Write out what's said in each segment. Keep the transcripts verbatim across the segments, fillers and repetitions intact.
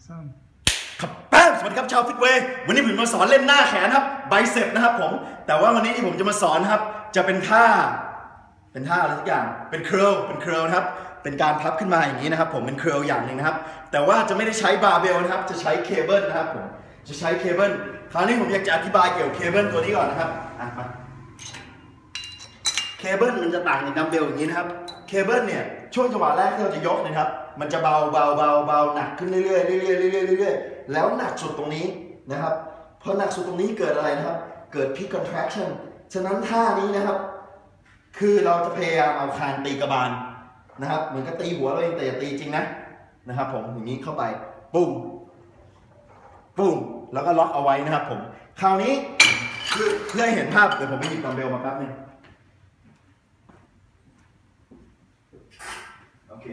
ครับแป๊บสวัสดีครับชาวฟิตเวย์วันนี้ผมมาสอนเล่นหน้าแขนครับไบเซปนะครับผมแต่ว่าวันนี้ที่ผมจะมาสอนครับจะเป็นท่าเป็นท่าอะไรสักอย่างเป็นเคอร์ลเป็นเคอร์ลนะครับเป็นการพับขึ้นมาอย่างนี้นะครับผมเป็นเคอร์ลอย่างหนึ่งนะครับแต่ว่าจะไม่ได้ใช้บาร์เบลนะครับจะใช้เคเบิลนะครับผมจะใช้เคเบิลคราวนี้ผมอยากจะอธิบายเกี่ยวกับเคเบิลตัวนี้ก่อนนะครับอ่ะมาเคเบิลมันจะต่างจากดัมเบลอย่างนี้นะครับเคเบิลเนี่ยช่วงจังหวะแรกที่เราจะยกนะครับมันจะเบาเบาเบาเบาหนักขึ้นเรื่อยๆเรื่อยๆเรื่อยๆเรื่อยๆแล้วหนักสุดตรงนี้นะครับพอหนักสุดตรงนี้เกิดอะไรนะครับเกิด peak contraction ฉะนั้นท่านี้นะครับคือเราจะพยายามเอาคางตีกระบาลนะครับเหมือนกับตีหัวเราเองแต่อย่าตีจริงนะนะครับผมอย่างนี้เข้าไปปุ้มปุ้มแล้วก็ล็อกเอาไว้นะครับผมคราวนี้คือเพื่อให้เห็นภาพเดี๋ยวผมไปหยิบดัมเบลมาแป๊บนึงโอเค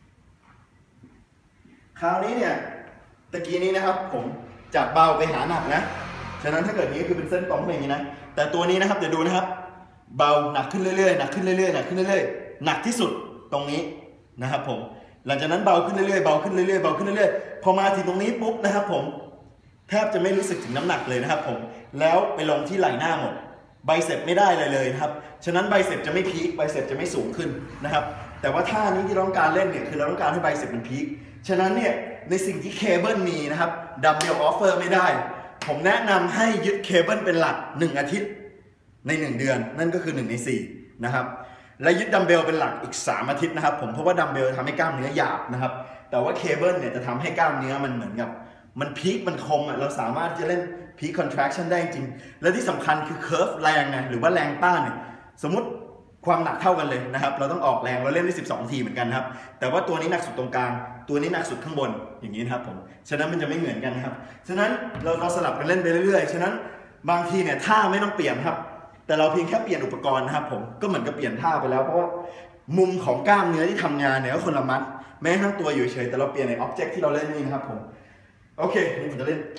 คราวนี้เนี่ยตะกี้นี้นะครับผมจากเบาไปหาหนักนะฉะนั้นถ้าเกิดนี้คือเป็นเส้นตรงอย่างนี้นะแต่ตัวนี้นะครับเดี๋ยวดูนะครับเบาหนักขึ้นเรื่อยๆหนักขึ้นเรื่อยๆหนักขึ้นเรื่อยๆหนักที่สุดตรงนี้นะครับผมหลังจากนั้นเบาขึ้นเรื่อยๆเบาขึ้นเรื่อยๆเบาขึ้นเรื่อยๆพอมาถึงตรงนี้ปุ๊บนะครับผมแทบจะไม่รู้สึกถึงน้ำหนักเลยนะครับผมแล้วไปลงที่ไหล่หน้าหมดไบเซปไม่ได้เลยเลยนะครับฉะนั้นไบเซปจะไม่พีคไบเซปจะไม่สูงขึ้นนะครับแต่ว่าท่านี้ที่เราต้องการเล่นเนี่ยคือเราต้องการให้ไบเซปมันพีคฉะนั้นเนี่ยในสิ่งที่เคเบิลมีนะครับดัมเบลออฟเฟอร์ไม่ได้ผมแนะนำให้ยึดเคเบิลเป็นหลักหนึ่งอาทิตย์ในหนึ่งเดือนนั่นก็คือหนึ่งในสี่นะครับและยึดดัมเบลเป็นหลักอีกสามอาทิตย์นะครับผมเพราะว่าดัมเบลทำให้กล้ามเนื้อหยาบนะครับแต่ว่าเคเบิลเนี่ยจะทำให้กล้ามเนื้อมันเหมือนกับมันพีคมันคมอ่ะเราสามารถจะเล่นพีคคอนแทรคชั่นได้จริงและที่สำคัญคือเคิร์ฟแรงไงหรือว่าแรงต้านเนี่ยสมมติความหนักเท่ากันเลยนะครับเราต้องออกแรงเราเล่นได้สิบสองทีเหมือนกันครับแต่ว่าตัวนี้หนักสุดตรงกลางตัวนี้หนักสุดข้างบนอย่างนี้นะครับผมฉะนั้นมันจะไม่เหมือนกันครับฉะนั้นเราเราสลับกันเล่นไปเรื่อยๆฉะนั้นบางทีเนี่ยท่าไม่ต้องเปลี่ยนครับแต่เราเพียงแค่เปลี่ยนอุปกรณ์นะครับผมก็เหมือนกับเปลี่ยนท่าไปแล้วเพราะว่ามุมของกล้ามเนื้อที่ทำงานเนี่ยก็คนละมัดแม้ทั้งตัวอยู่เฉยแต่เราเปลี่ยนในอ็อบเจกต์ที่เราเล่นนี่นะครับผมโอเคนี่ผมจะเล่น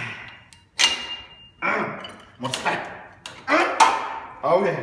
หมดไปโอเค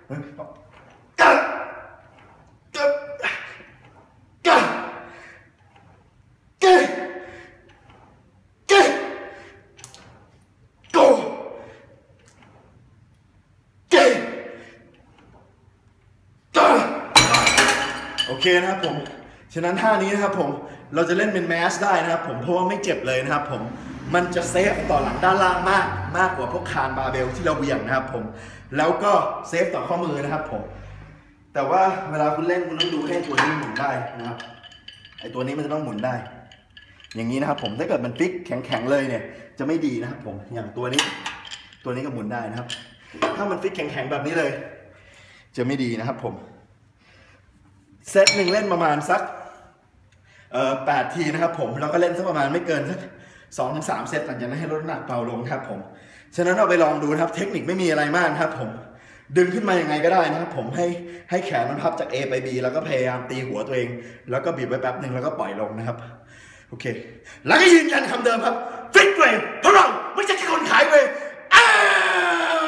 โอเคนะครับผมฉะนั้นท่านี้นะครับผมเราจะเล่นเป็นแมสได้นะครับผมเพราะว่าไม่เจ็บเลยนะครับผมมันจะเซฟต่อหลังด้านล่างมากมากกว่าพวกคานบาร์เบลที่เราเหวี่ยงนะครับผมแล้วก็เซฟต่อข้อมือนะครับผมแต่ว่าเวลาคุณเล่นคุณต้องดูให้ตัวนี้หมุนได้นะครับไอตัวนี้มันจะต้องหมุนได้อย่างนี้นะครับผมถ้าเกิดมันฟิกแข็งๆเลยเนี่ยจะไม่ดีนะครับผมอย่างตัวนี้ตัวนี้ก็หมุนได้นะครับถ้ามันฟิกแข็งๆแบบนี้เลยจะไม่ดีนะครับผมเซตหนึ่งเล่นประมาณสักเอ่อแปดทีนะครับผมแล้วก็เล่นสักประมาณไม่เกินสักสองถึงสามเซตหลังจากนั้นให้ลดน้ำหนักเบาลงครับผมฉะนั้นเราไปลองดูนะครับเทคนิคไม่มีอะไรมากครับผมดึงขึ้นมายังไงก็ได้นะครับผมให้ให้แขนมันพับจาก A ไป B แล้วก็พยายามตีหัวตัวเองแล้วก็บีบไว้แป๊บหนึ่งแล้วก็ปล่อยลงนะครับโอเคแล้วก็ยืนยันคำเดิมครับฟิตเวย์เพราะเราไม่ใช่แค่คนขายเวย์